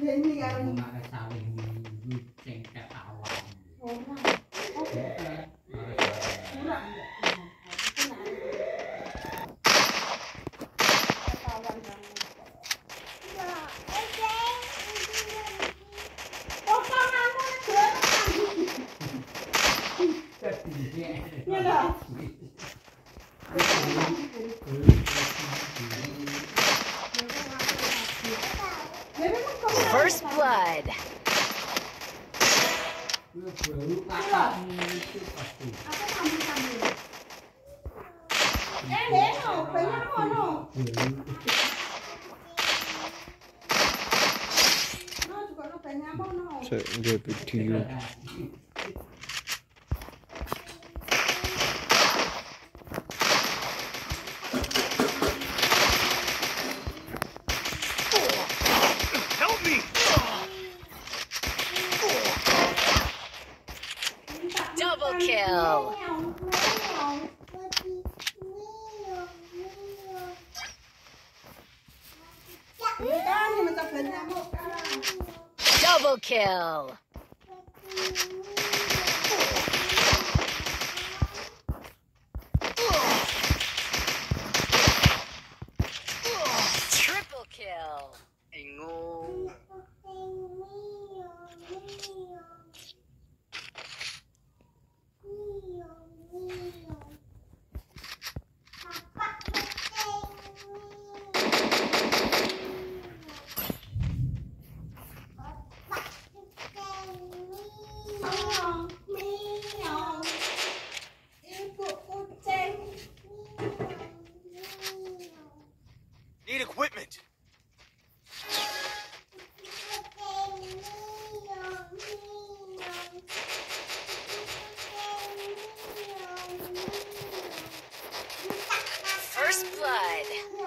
First blood. Saya video. Double kill. Double kill. Triple kill. Need equipment. First blood.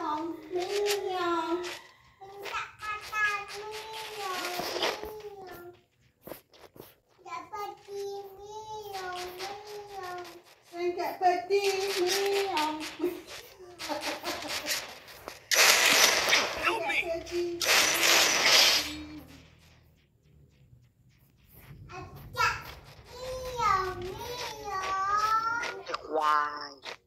Help me. Why?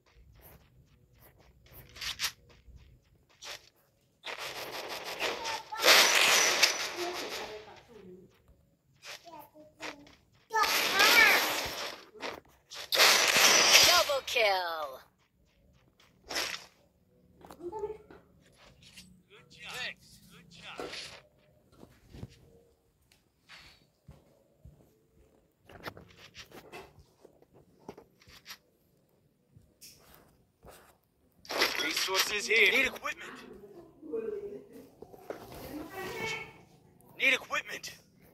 Double kill. Good job. Thanks. Good job. Resources here. Need equipment. Need equipment.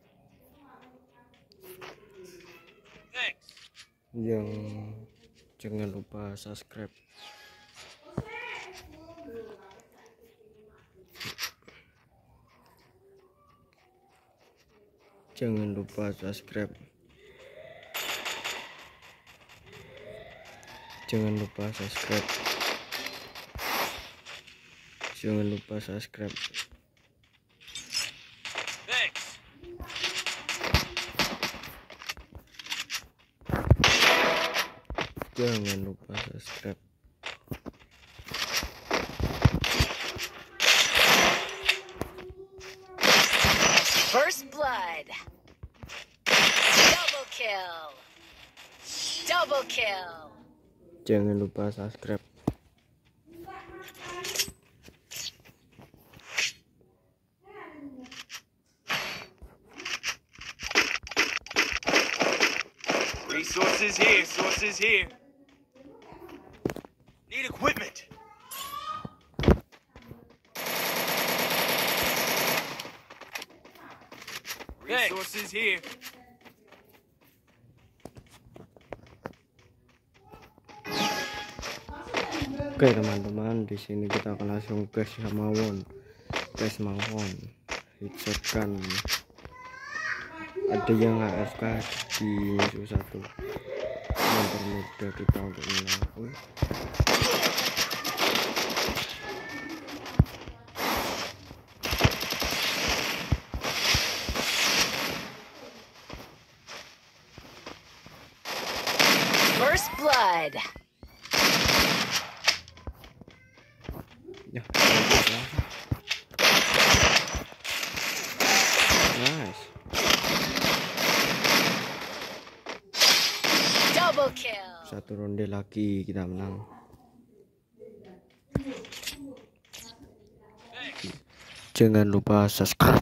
Thanks. Yang jangan lupa subscribe. Jangan lupa subscribe. Jangan lupa subscribe. Jangan lupa subscribe. Thanks. Jangan lupa subscribe. First blood. Double kill. Double kill. Jangan lupa subscribe. Resources here. Sources here. Need equipment. Resources here. Oke teman-teman, di sini kita akan langsung gas mawon, hidshotkan. Ada yang AFK di musuh satu, mempermudah kita untuk menang. blood. Ya, nice. Double kill. Satu ronde lagi kita menang. Jangan lupa subscribe.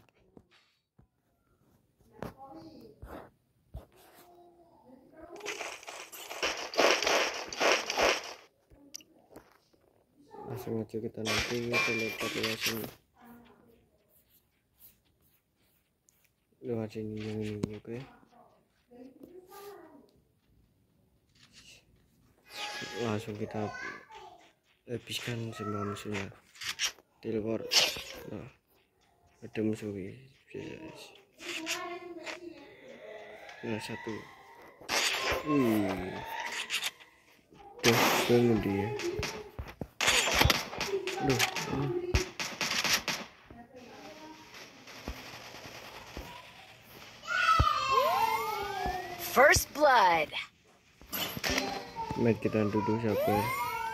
Langsung aja kita nanti lewat sini. Lewat sini yang ini, oke? Langsung kita habiskan semua musuhnya. Teleport. Nah, ada musuh guys. Nah, satu. Udah bangun dia. Aduh. First blood. Mari kita duduk sabar.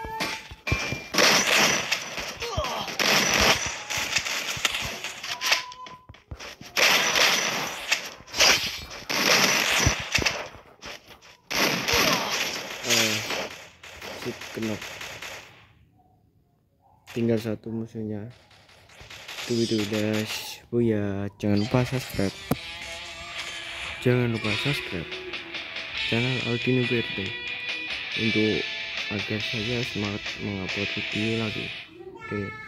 Sip, kenop. Tinggal satu musuhnya. Itu guys. Oh ya, jangan lupa subscribe. Jangan lupa subscribe channel Aldino BRT untuk agar saya semangat mengupload video lagi. Oke.